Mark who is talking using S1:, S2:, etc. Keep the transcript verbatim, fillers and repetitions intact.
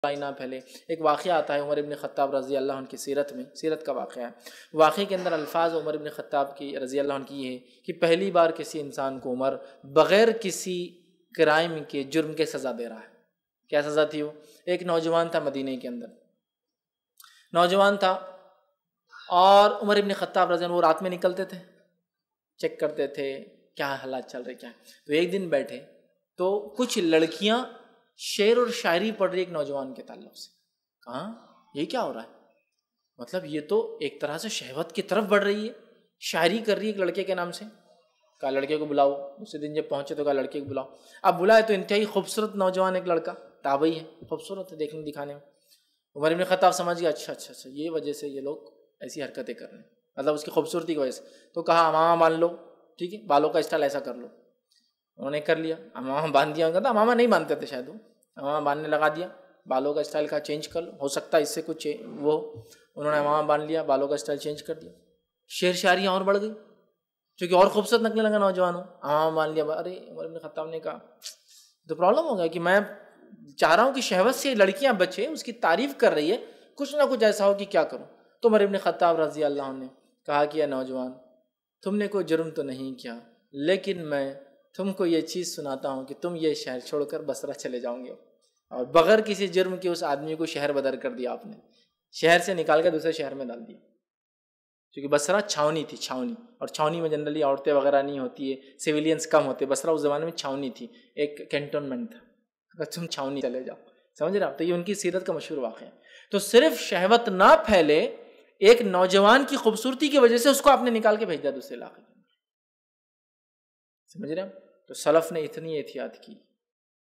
S1: برائی نہ پھیلے۔ ایک واقعہ آتا ہے عمر ابن خطاب رضی اللہ عنہ کی سیرت میں، سیرت کا واقعہ ہے۔ واقعے کے اندر الفاظ عمر ابن خطاب کی رضی اللہ عنہ کی یہ ہے کہ پہلی بار کسی انسان کو عمر بغیر کسی کرائم کے، جرم کے سزا دے رہا ہے۔ کیا سزا تھی وہ؟ ایک نوجوان تھا مدینہ کے اندر، نوجوان تھا، اور عمر ابن خطاب رضی اللہ عنہ وہ رات میں نکلتے تھے، چیک کرتے تھے کیا حالات چل رہے کیا ہے۔ تو ایک دن بیٹھے تو کچھ لڑکیاں شعر اور شاعری پڑھ رہی ایک نوجوان کے تعلق سے۔ کہاں یہ کیا ہو رہا ہے؟ مطلب یہ تو ایک طرح سے شہوت کی طرف بڑھ رہی ہے، شاعری کر رہی ہے ایک لڑکے کے نام سے۔ کہا لڑکے کو بلاؤ۔ اسی دن جب پہنچے تو کہا لڑکے کو بلاؤ۔ اب بلائے تو انتہائی خوبصورت نوجوان ایک لڑکا، تابعی ہے، خوبصورت ہے دیکھنے دکھانے میں۔ عمر ابن خطاب سمجھ گیا اچھا اچھا اچھا یہ وجہ سے یہ لوگ ایسی حرکتیں کر رہے ہیں، مطلب اس کی خوبصورتی کی وجہ سے۔ تو کہا امامہ باندھ لو، ٹھیک ہے، بالوں کا اسٹائل ایسا کر لو۔ انہوں نے کر لیا، امامہ باندھ دیا۔ کہتا امامہ نہیں باندھتے تھے شاید، وہ امامہ باندھنے لگا دیا، بالوں کا اسٹائل کا چینج کر لو، ہو سکتا ہے اس سے کچھ وہ۔ انہوں نے امامہ باندھ لیا، بالوں کا اسٹائل چینج کر دیا، شعر شاعریاں اور بڑھ گئی چونکہ اور خوبصورت لگنے لگا نوجوان ہو۔ امامہ باندھ لیا۔ ارے عمر بن خطاب نے کہا تو پرابلم ہو گیا کہ میں چاہ رہا ہوں کہ شہوت سے لڑکیاں بچے، اس کی تعریف کر رہی ہے، کچھ نہ کچھ ایسا ہو کہ کیا کروں۔ تو عمر بن خطاب رضی اللہ عنہ نے کہا کہ اے نوجوان، تم نے کوئی جرم تو نہیں کیا، لیکن میں تم کو یہ چیز سناتا ہوں کہ تم یہ شہر چھوڑ کر بصرہ چلے جاؤں گے۔ اور بغیر کسی جرم کے اس آدمی کو شہر بدر کر دیا آپ نے، شہر سے نکال کر دوسرے شہر میں ڈال دیا، کیونکہ بصرہ چھاونی تھی، چھاونی، اور چھاونی میں جنرلی عورتیں وغیرہ نہیں ہوتی ہے، سویلینز کم ہوتے۔ بصرہ اس زمانے میں چھاونی تھی، ایک کینٹونمنٹ تھا، اگر تم چھاونی چلے جاؤ، سمجھ رہے آپ؟ تو یہ ان کی سیرت کا مشہور واقعہ ہے۔ تو صرف شہوت نہ پھیلے، ایک نوجوان کی خوبصورتی کی وجہ سے اس کو آپ نے نکال کے بھیج دیا دوسرے علاقے میں، سمجھ رہے ہیں؟ تو سلف نے اتنی احتیاط کی۔